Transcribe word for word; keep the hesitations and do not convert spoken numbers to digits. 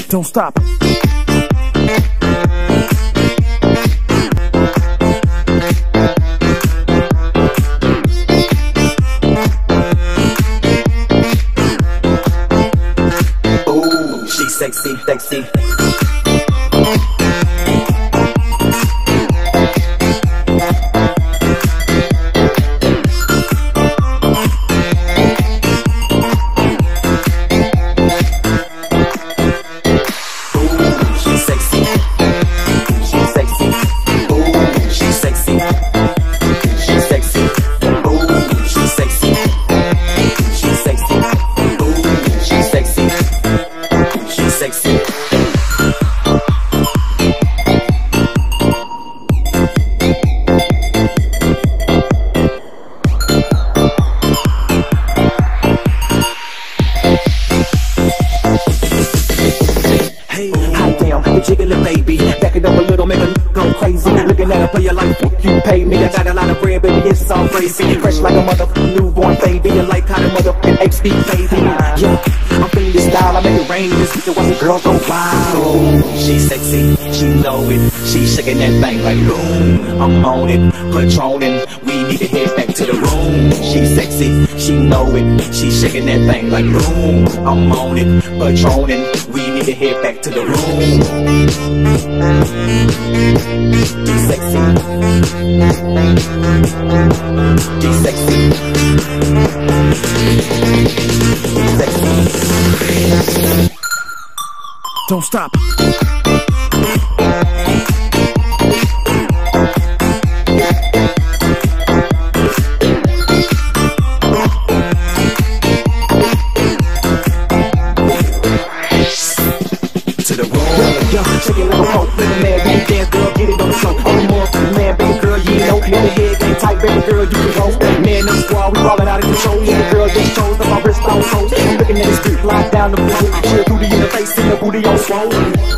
Don't stop. Ooh, she's sexy, sexy. Jiggling baby, back it up a little, make a go crazy. Looking at her play your life, you pay me. I got a lot of bread, baby, it's all crazy. Fresh like a mother newborn baby, you like how the motherfucking H D baby. Yeah, I'm feeling this style, I make it rain. This bitch watch the girls go wild. She's sexy, she know it. She's shaking that thing like boom. I'm on it, patroning. We need to head back to the room. She's sexy, she know it. She's shaking that thing like boom. I'm on it, patroning. We need to head back to the room. She's sexy. She's sexy. She's sexy. Don't stop. Shake it like a pole, let the man be dance, girl, get it on the show. Only more man, baby girl, you know. Let the head get tight, baby girl, you can roll. Man, no squad, we ballin' out of control. Baby girl, just chose, up my wrist on toes. I'm looking at the street, fly down the blow. Chill booty in the face, and the booty on swole.